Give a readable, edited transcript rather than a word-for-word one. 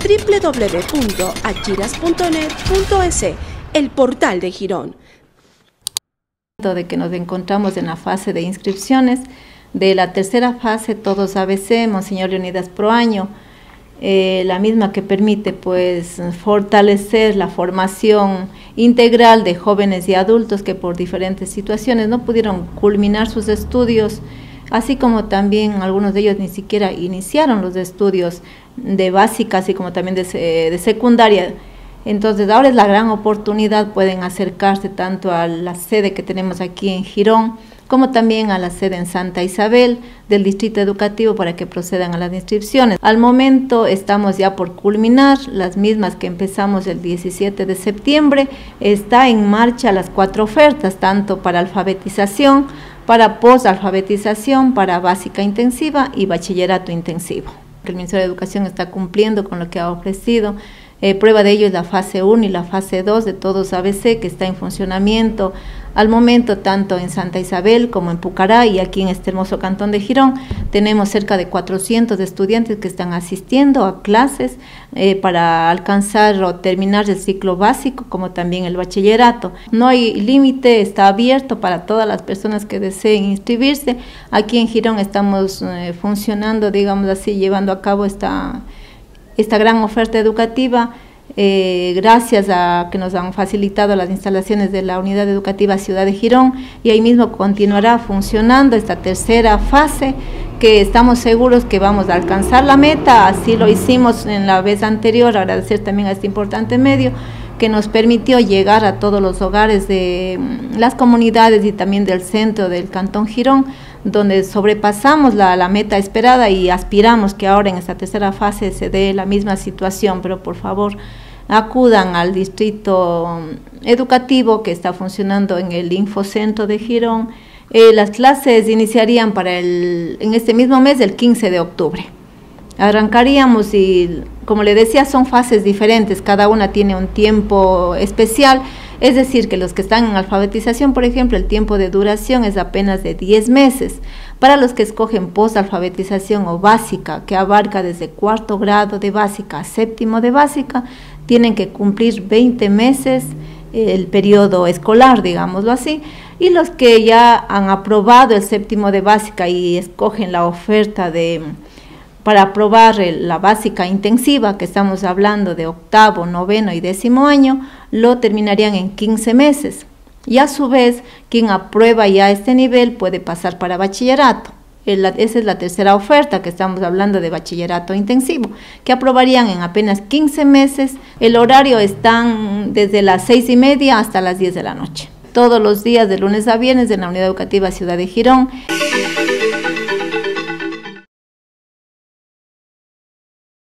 www.achiras.net.es, el portal de Girón. De que nos encontramos en la fase de inscripciones de la tercera fase Todos ABC, Monseñor Leonidas Proaño, la misma que permite pues fortalecer la formación integral de jóvenes y adultos que por diferentes situaciones no pudieron culminar sus estudios, así como también algunos de ellos ni siquiera iniciaron los estudios de básica, así como también de secundaria. Entonces ahora es la gran oportunidad, pueden acercarse tanto a la sede que tenemos aquí en Girón, como también a la sede en Santa Isabel del Distrito Educativo para que procedan a las inscripciones. Al momento estamos ya por culminar las mismas que empezamos el 17 de septiembre, está en marcha las 4 ofertas, tanto para alfabetización, para posalfabetización, para básica intensiva y bachillerato intensivo. El Ministerio de Educación está cumpliendo con lo que ha ofrecido. Prueba de ello es la fase 1 y la fase 2 de Todos ABC, que está en funcionamiento al momento tanto en Santa Isabel como en Pucará y aquí en este hermoso cantón de Girón. Tenemos cerca de 400 estudiantes que están asistiendo a clases para alcanzar o terminar el ciclo básico como también el bachillerato. No hay límite, está abierto para todas las personas que deseen inscribirse. Aquí en Girón estamos funcionando, digamos así, llevando a cabo esta gran oferta educativa, gracias a que nos han facilitado las instalaciones de la Unidad Educativa Ciudad de Girón, y ahí mismo continuará funcionando esta tercera fase, que estamos seguros que vamos a alcanzar la meta. Así lo hicimos en la vez anterior. Agradecer también a este importante medio que nos permitió llegar a todos los hogares de las comunidades y también del centro del Cantón Girón, donde sobrepasamos la meta esperada y aspiramos que ahora en esta tercera fase se dé la misma situación. Pero por favor acudan al distrito educativo que está funcionando en el Infocentro de Girón. Las clases iniciarían en este mismo mes, el 15 de octubre. Arrancaríamos y, como le decía, son fases diferentes, cada una tiene un tiempo especial. Es decir, que los que están en alfabetización, por ejemplo, el tiempo de duración es apenas de 10 meses. Para los que escogen posalfabetización o básica, que abarca desde 4º grado de básica a 7º de básica, tienen que cumplir 20 meses el periodo escolar, digámoslo así. Y los que ya han aprobado el 7º de básica y escogen la oferta para aprobar la básica intensiva, que estamos hablando de 8º, 9º y 10º año, lo terminarían en 15 meses. Y a su vez, quien aprueba ya este nivel puede pasar para bachillerato. Esa es la tercera oferta, que estamos hablando de bachillerato intensivo, que aprobarían en apenas 15 meses. El horario están desde las 6:30 hasta las 10 de la noche. Todos los días de lunes a viernes en la Unidad Educativa Ciudad de Girón.